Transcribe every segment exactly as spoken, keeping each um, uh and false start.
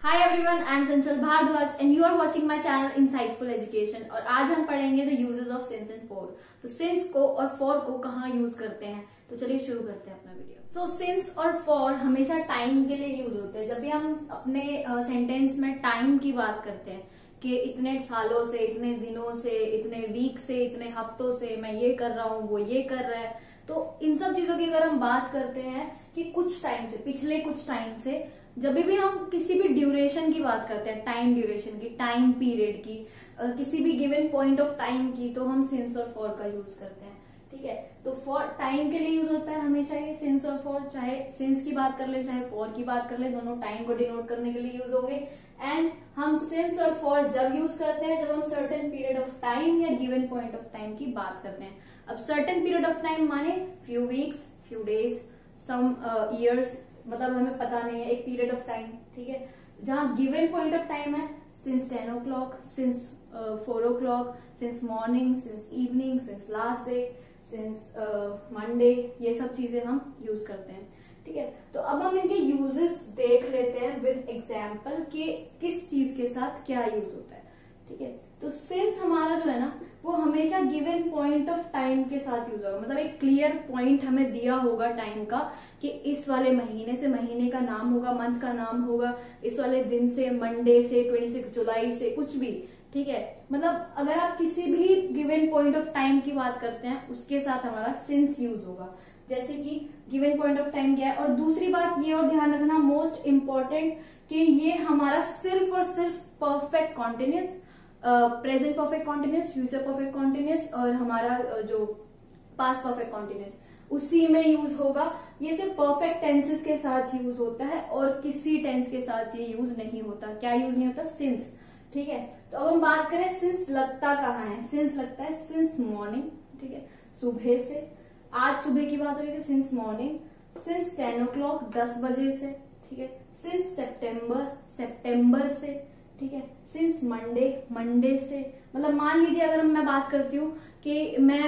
Hi everyone, I am Chanchal Bhardwaj and you are watching my channel Insightful Education। और आज हम पढ़ेंगे the uses of since and for। तो since को और for को कहाँ यूज करते हैं, तो चलिए शुरू करते हैं अपना वीडियो। सो so, since और for हमेशा टाइम के लिए यूज होते हैं। जब भी हम अपने सेंटेंस uh, में टाइम की बात करते हैं कि इतने सालों से, इतने दिनों से, इतने वीक से, इतने हफ्तों से मैं ये कर रहा हूँ, वो ये कर रहा है, तो इन सब चीजों की अगर हम बात करते हैं कि कुछ टाइम से, पिछले कुछ टाइम से, जब भी हम किसी भी ड्यूरेशन की बात करते हैं, टाइम ड्यूरेशन की, टाइम पीरियड की, किसी भी गिवन पॉइंट ऑफ टाइम की, तो हम सिंस और फॉर का यूज करते हैं। ठीक है, तो फॉर टाइम के लिए यूज होता है हमेशा ये सिंस और फॉर। चाहे सिंस की बात कर ले, चाहे फॉर की बात कर ले, दोनों टाइम को डिनोट करने के लिए यूज होंगे। एंड हम सिंस और फॉर जब यूज करते हैं जब हम सर्टेन पीरियड ऑफ टाइम या गिवन पॉइंट ऑफ टाइम की बात करते हैं। अब सर्टेन पीरियड ऑफ टाइम माने few weeks, few days, some years, मतलब हमें पता नहीं है, एक पीरियड ऑफ टाइम। ठीक है, जहां गिवन पॉइंट ऑफ टाइम है since ten o'clock, since four o'clock, since morning, since evening, since last day, since Monday, ये सब चीजें हम यूज करते हैं। ठीक है, तो अब हम इनके यूजेस देख लेते हैं विद एग्जाम्पल कि किस चीज के साथ क्या यूज होता है। ठीक है, तो सिंस हमारा जो है ना वो हमेशा गिवन पॉइंट ऑफ टाइम के साथ यूज होगा। मतलब एक क्लियर पॉइंट हमें दिया होगा टाइम का कि इस वाले महीने से महीने का नाम होगा, मंथ का नाम होगा, इस वाले दिन से, मंडे से, छब्बीस जुलाई से, कुछ भी। ठीक है, मतलब अगर आप किसी भी गिवन पॉइंट ऑफ टाइम की बात करते हैं उसके साथ हमारा सिंस यूज होगा। जैसे कि गिवन पॉइंट ऑफ टाइम क्या है। और दूसरी बात ये और ध्यान रखना मोस्ट इम्पोर्टेंट कि ये हमारा सिर्फ और सिर्फ perfect continuous, present perfect continuous, future perfect continuous और हमारा uh, जो पास्ट परफेक्ट कॉन्टिन्यूस, उसी में यूज होगा। ये सिर्फ परफेक्ट टेंसेस के साथ यूज होता है और किसी टेंस के साथ ये यूज नहीं होता। क्या यूज नहीं होता? सिंस। ठीक है, तो अब हम बात करें सिंस लगता कहाँ है। सिंस लगता है सिंस मॉर्निंग। ठीक है, सुबह से, आज सुबह की बात हो रही है तो since morning, since ten o'clock, दस बजे से। ठीक है, सिंस सेप्टेम्बर, सेप्टेम्बर से। ठीक है, सिंस मंडे, मंडे से। मतलब मान लीजिए अगर मैं बात करती हूँ कि मैं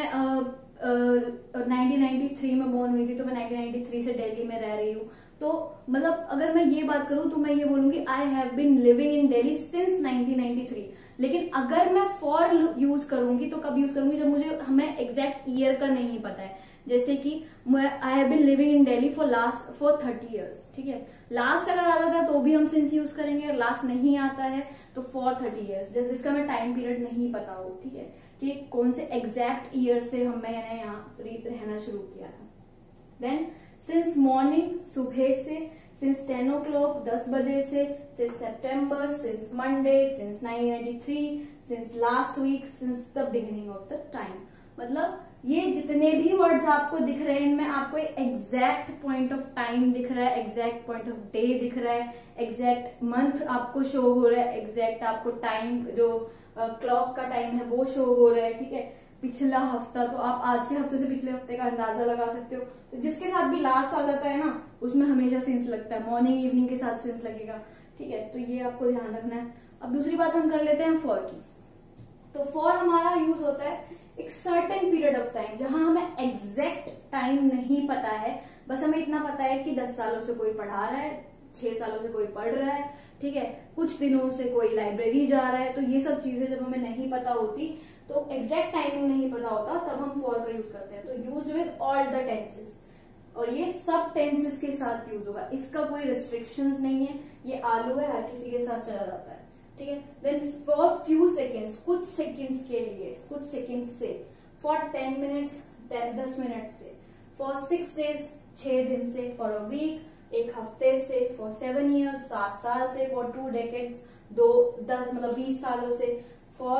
नाइनटीन नाइंटी थ्री में बोर्न हुई थी, तो मैं नाइनटीन नाइंटी थ्री से दिल्ली में रह रही हूँ। तो मतलब अगर मैं ये बात करूँ तो मैं ये बोलूंगी I have been living in Delhi since nineteen ninety three. लेकिन अगर मैं फॉर यूज करूंगी तो कब यूज करूंगी? जब मुझे हमें एग्जैक्ट ईयर का नहीं पता है। जैसे कि I have been living in Delhi for last for thirty years. ठीक है, लास्ट अगर आता था तो भी हम सिंस यूज करेंगे, और लास्ट नहीं आता है तो फॉर थर्टी ईयर्स, जिसका हमें टाइम पीरियड नहीं पता हो। ठीक है, कि कौन से एग्जैक्ट ईयर से हम मैंने यहाँ रहना शुरू किया था। देन सिंस मॉर्निंग, सुबह से, सिंस टेन ओ क्लॉक, दस बजे से, since September, since Monday, since nineteen ninety three, since last week, since the beginning of the time. मतलब ये जितने भी वर्ड्स आपको दिख रहे हैं इनमें आपको एग्जैक्ट पॉइंट ऑफ टाइम दिख रहा है, एग्जैक्ट पॉइंट ऑफ डे दिख रहा है, एग्जैक्ट मंथ आपको शो हो रहा है, एग्जैक्ट आपको टाइम जो क्लॉक uh, का टाइम है वो शो हो रहा है। ठीक है, पिछला हफ्ता, तो आप आज के हफ्ते से पिछले हफ्ते का अंदाजा लगा सकते हो। तो जिसके साथ भी लास्ट आ जाता है ना उसमें हमेशा सिंस लगता है, मॉर्निंग इवनिंग के साथ सिंस लगेगा। ठीक है, तो ये आपको ध्यान रखना है। अब दूसरी बात हम कर लेते हैं फॉर की। तो फॉर हमारा यूज होता है एक सर्टेन पीरियड ऑफ टाइम, जहां हमें एग्जैक्ट टाइम नहीं पता है, बस हमें इतना पता है कि दस सालों से कोई पढ़ा रहा है, छह सालों से कोई पढ़ रहा है। ठीक है, कुछ दिनों से कोई लाइब्रेरी जा रहा है। तो ये सब चीजें जब हमें नहीं पता होती, तो एग्जैक्ट टाइमिंग नहीं पता होता, तब हम फॉर का यूज करते हैं। तो use with all the tenses, और ये सब टेंसेस के साथ यूज होगा, इसका कोई रिस्ट्रिक्शंस नहीं है। ये आलू है, हर किसी के साथ चला जाता है। ठीक है, देन फॉर फ्यू सेकेंड्स, कुछ सेकेंड्स के लिए, कुछ सेकेंड्स से, फॉर टेन मिनट्स, दस मिनट से, फॉर सिक्स डेज, छह दिन से, फॉर अ वीक, एक हफ्ते से, फॉर सेवन ईयर्स, सात साल से, फॉर टू डेकेड्स, दो दस मतलब बीस सालों से, फॉर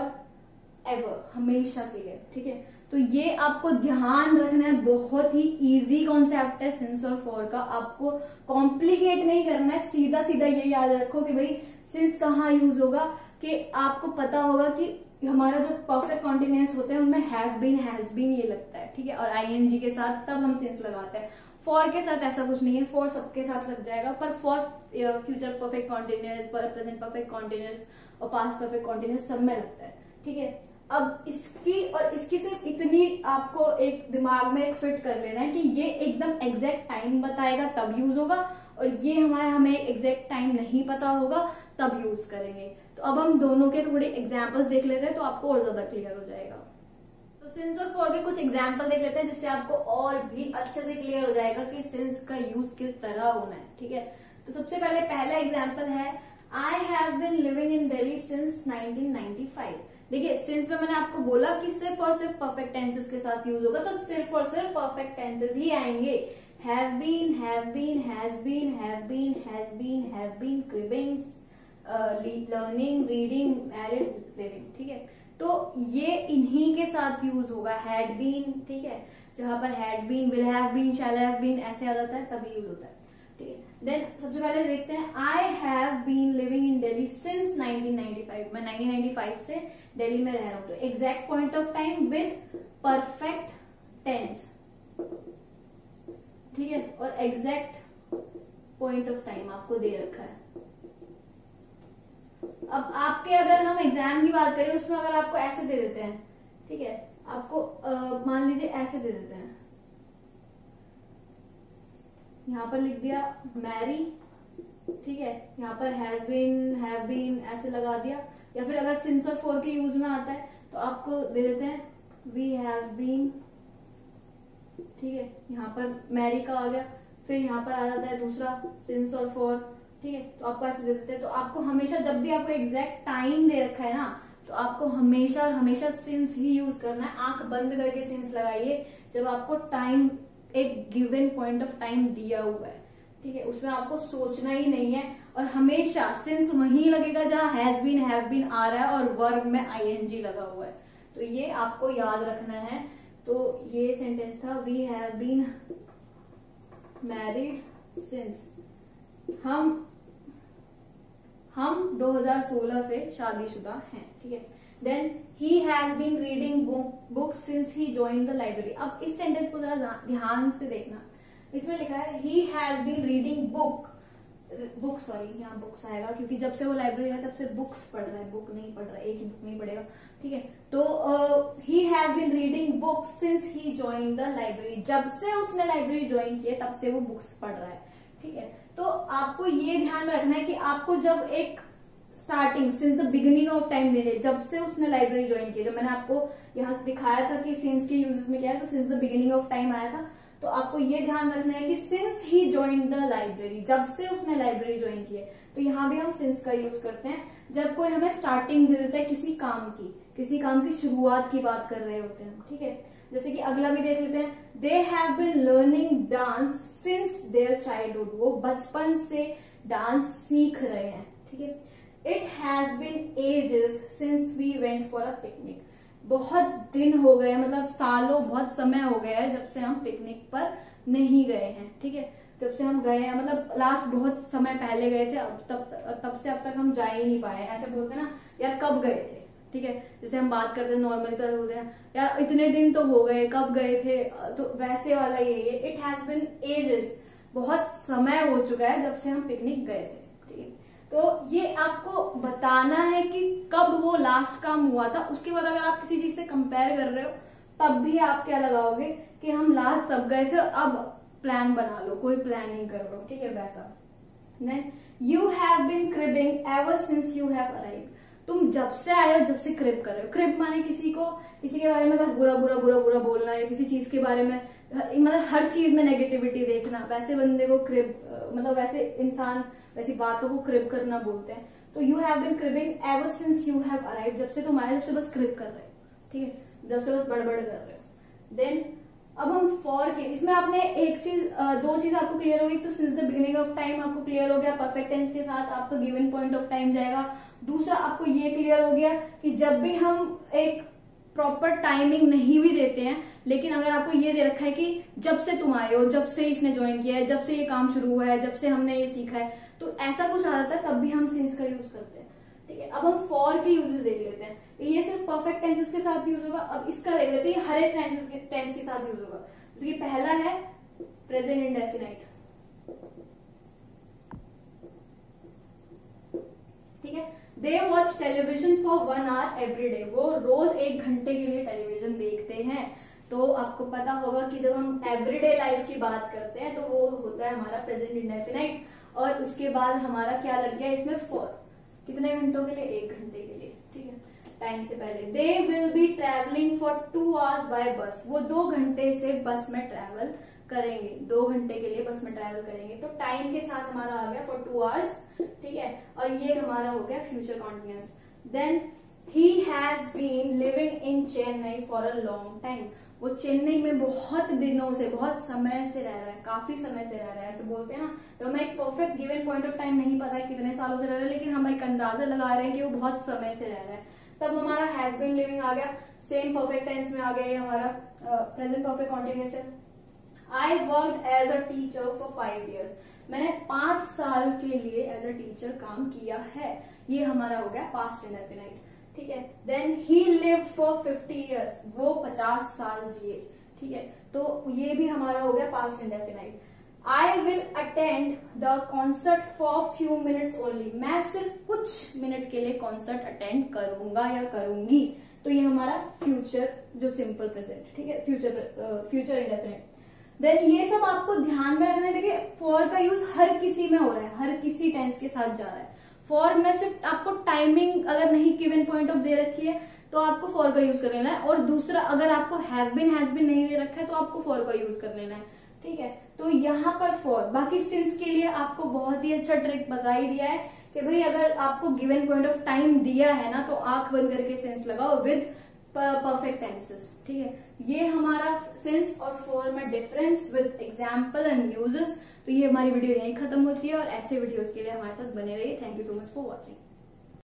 एवर, हमेशा के लिए। ठीक है, तो ये आपको ध्यान रखना है, बहुत ही इजी कॉन्सेप्ट है सिंस और फॉर का। आपको कॉम्प्लिकेट नहीं करना है, सीधा सीधा ये याद रखो कि भाई सिंस कहाँ यूज होगा, कि आपको पता होगा कि हमारा जो परफेक्ट कॉन्टिन्यूस होते हैं उनमें हैव बीन, हैज बीन ये लगता है। ठीक है, और आईएनजी के साथ तब हम सिंस लगाते हैं। फॉर के साथ ऐसा कुछ नहीं है, फॉर सबके साथ लग जाएगा, पर for future perfect continuous, present perfect continuous और पास्ट परफेक्ट कॉन्टिन्यूस सब में लगता है। ठीक है, अब इसकी और इसकी सिर्फ इतनी आपको एक दिमाग में एक फिट कर लेना है कि ये एकदम एग्जैक्ट टाइम बताएगा तब यूज होगा, और ये हमारे हमें एग्जैक्ट टाइम नहीं पता होगा तब यूज करेंगे। तो अब हम दोनों के थोड़े एग्जाम्पल्स देख लेते हैं तो आपको और ज्यादा क्लियर हो जाएगा। तो सिंस और फॉर के कुछ एग्जाम्पल देख लेते हैं जिससे आपको और भी अच्छे से क्लियर हो जाएगा कि सिंस का यूज किस तरह होना है। ठीक है, तो सबसे पहले पहला एग्जाम्पल है I have been living in Delhi since nineteen ninety five. देखिए सिंस में मैंने आपको बोला कि सिर्फ और सिर्फ परफेक्ट टेंसेस के साथ यूज होगा, तो सिर्फ और सिर्फ परफेक्ट टेंसेस ही आएंगे। Have been, have been, has been, have been, has been, have been, cribbing, learning, reading, married, living. ठीक है, तो ये इन्हीं के साथ यूज होगा। हैड बीन, ठीक है, जहां पर had been, will have been, shall have been ऐसे आ जाता है तभी यूज होता है। ठीक है, देन सबसे पहले देखते हैं I have been living in Delhi since nineteen ninety five. मैं नाइनटीन नाइंटी फाइव से दिल्ली में रह रहा हूं, तो exact point of time with perfect tense. ठीक है, और एग्जैक्ट पॉइंट ऑफ टाइम आपको दे रखा है। अब आपके अगर हम एग्जाम की बात करें उसमें अगर आपको ऐसे दे देते हैं, ठीक है, आपको मान लीजिए ऐसे दे देते हैं, यहाँ पर लिख दिया मैरी, ठीक है, यहाँ पर हैज बीन, हैव बीन ऐसे लगा दिया, या फिर अगर सिंस और फॉर के यूज में आता है तो आपको दे देते हैं वी हैव बीन। ठीक है, यहाँ पर मैरी का आ गया, फिर यहाँ पर आ जाता है दूसरा सिंस और फॉर। ठीक है, तो आपको ऐसे दे देते हैं। तो आपको हमेशा जब भी आपको एग्जैक्ट टाइम दे रखा है ना, तो आपको हमेशा हमेशा सिंस ही यूज करना है। आंख बंद करके सिंस लगाइए जब आपको टाइम, एक गिवन पॉइंट ऑफ टाइम दिया हुआ है। ठीक है, उसमें आपको सोचना ही नहीं है, और हमेशा सिंस वहीं लगेगा जहां हैज बीन, हैव बीन आ रहा है और वर्ब में आईएनजी लगा हुआ है। तो ये आपको याद रखना है। तो ये सेंटेंस था we have been married since, हम हम दो हज़ार सोलह से शादीशुदा हैं। ठीक है, then he has been reading book since he join the library. अब इस सेंटेंस को जरा ध्यान से देखना, इसमें लिखा है he has been reading book, book sorry यहाँ बुक्स आएगा क्योंकि जब से वो लाइब्रेरी है तब से बुक्स पढ़ रहा है, बुक नहीं पढ़ रहा है, एक ही बुक नहीं पढ़ेगा। ठीक है, तो he has been reading books since he join the library, जब से उसने लाइब्रेरी ज्वाइन की है तब से वो बुक्स पढ़ रहा है। ठीक है, तो आपको ये ध्यान में रखना है कि आपको जब एक starting since the beginning of time दे रहे, जब से उसने लाइब्रेरी ज्वाइन की, जब मैंने आपको यहाँ से दिखाया था कि सिंस के यूजेस में क्या है, तो since the beginning of time आया था। तो आपको ये ध्यान रखना है कि since he join the library, जब से उसने लाइब्रेरी ज्वाइन की है। तो यहाँ भी हम सिंस का यूज करते हैं जब कोई हमें स्टार्टिंग दे देता है किसी काम की, किसी काम की शुरुआत की बात कर रहे होते हैं। ठीक है, जैसे कि अगला भी देख लेते हैं, they have been learning dance since their childhood, वो बचपन से डांस सीख रहे हैं। ठीक है, it has been ages since we went for a picnic, बहुत दिन हो गए, मतलब सालों, बहुत समय हो गया है जब से हम पिकनिक पर नहीं गए हैं। ठीक है, जब से हम गए हैं मतलब लास्ट बहुत समय पहले गए थे, अब तब तब से अब तक हम जा ही नहीं पाए। ऐसे बोलते हैं ना यार कब गए थे। ठीक है, जैसे हम बात करते हैं नॉर्मली तो बोलते हैं यार इतने दिन तो हो गए, कब गए थे, तो वैसे वाला ये है, इट हैज बीन एजेस, बहुत समय हो चुका है जब से हम पिकनिक गए थे। ठीक है, तो ये आपको बताना है कि कब वो लास्ट काम हुआ था। उसके बाद अगर आप किसी चीज से कंपेयर कर रहे हो तब भी आप क्या लगाओगे कि हम लास्ट तब गए थे, अब प्लान बना लो, कोई प्लान नहीं कर रहे हो। ठीक है, वैसा। Then you have been cribbing ever since you have arrived, तुम जब से आए हो, जब से क्रिब कर रहे हो। क्रिब माने किसी को, किसी के बारे में बस बुरा बुरा बुरा बुरा बोलना है, किसी चीज के बारे में मतलब हर चीज में नेगेटिविटी देखना, वैसे बंदे को क्रिब, मतलब वैसे इंसान वैसी बातों को क्रिब करना बोलते हैं। तो you have been cribbing ever since you have arrived, जब से तुम आए, जब से बस क्रिब कर रहे हो। ठीक है, जब से बस बड़बड़ कर रहे हो। देन अब हम फॉर के, इसमें आपने एक चीज, दो चीज आपको क्लियर होगी। तो since the beginning of time आपको क्लियर हो गया, परफेक्ट टेंस के साथ आपका गिवन पॉइंट ऑफ टाइम जाएगा। दूसरा आपको ये क्लियर हो गया कि जब भी हम एक प्रॉपर टाइमिंग नहीं भी देते हैं, लेकिन अगर आपको ये दे रखा है कि जब से तुम आए हो, जब से इसने ज्वाइन किया है, जब से ये काम शुरू हुआ है, जब से हमने ये सीखा है, तो ऐसा कुछ आ जाता है तब भी हम सिंस का यूज करते हैं। ठीक है, अब हम फॉर के यूजेस देख लेते हैं। ये सिर्फ परफेक्ट टेंसेस के साथ यूज होगा। अब इसका देख लेते हैं, हर एक टेंसेस के टेंस के साथ यूज होगा। जैसे कि पहला है प्रेजेंट इंडेफिनाइट। ठीक है, they watch television for one hour every day, वो रोज एक घंटे के लिए टेलीविजन देखते हैं। तो आपको पता होगा कि जब हम एवरीडे लाइफ की बात करते हैं तो वो होता है हमारा प्रेजेंट इंडेफिनाइट, और उसके बाद हमारा क्या लग गया इसमें फॉर, कितने घंटों के लिए, एक घंटे के लिए, ठीक है, टाइम से पहले। They will be travelling for two hours by bus, वो दो घंटे से बस में ट्रेवल करेंगे, दो घंटे के लिए बस में ट्रेवल करेंगे। तो टाइम के साथ हमारा आ गया फॉर टू आवर्स, ठीक है, और ये हमारा हो गया future continuous. Then he has been living in Chennai for a long time, वो चेन्नई में बहुत दिनों से, बहुत समय से रह रहा है, काफी समय से रह रहा है, ऐसे बोलते हैं ना। तो हमें एक perfect given point of time नहीं पता है कितने सालों से रह रहा है, लेकिन हम एक अंदाजा लगा रहे हैं कि वो बहुत समय से रह रहा है। तब हमारा हैज बीन लिविंग आ गया, सेम परफेक्ट टेंस में आ गया, ये हमारा प्रेजेंट परफेक्ट कॉन्टिन्यूअस है। I worked as a teacher for five years, मैंने पांच साल के लिए एज अ टीचर काम किया है, ये हमारा हो गया पास्ट इंडेफिनाइट, ठीक है। Then he lived for fifty years, वो पचास साल जिए, ठीक है, तो ये भी हमारा हो गया past indefinite. I will attend the concert for few minutes only, मैं सिर्फ कुछ मिनट के लिए कॉन्सर्ट अटेंड करूंगा या करूंगी, तो ये हमारा फ्यूचर जो सिंपल प्रेजेंट, ठीक है, फ्यूचर फ्यूचर इंडेफिनिट। देन ये सब आपको ध्यान में रखना है। देखिए फॉर का यूज हर किसी में हो रहा है, हर किसी टेंस के साथ जा रहा है। फॉर में सिर्फ आपको टाइमिंग अगर नहीं गिवन पॉइंट ऑफ दे रखी है तो आपको फॉर का यूज कर लेना है, और दूसरा अगर आपको हैव बीन हैज बीन नहीं दे रखा है तो आपको फॉर का यूज कर लेना है, ठीक है। तो यहाँ पर फॉर, बाकी सिंस के लिए आपको बहुत ही अच्छा ट्रिक बता ही दिया है कि भाई अगर आपको गिवन पॉइंट ऑफ टाइम दिया है ना तो आंख बंद करके सेंस लगाओ विद परफेक्ट टेंसेस, ठीक है। ये हमारा सिंस और फॉर में difference with example and uses. तो ये हमारी वीडियो यहीं खत्म होती है, और ऐसे वीडियोस के लिए हमारे साथ बने रहिए। Thank you so much for watching.